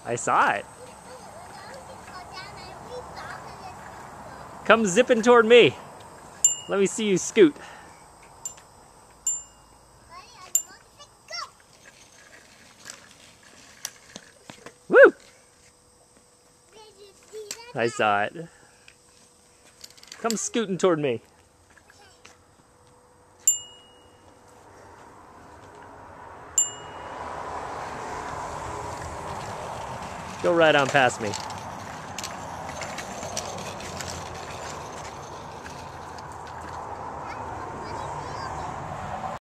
I saw it. Come zipping toward me. Let me see you scoot. Woo! I saw it. Come scooting toward me. Go right on past me.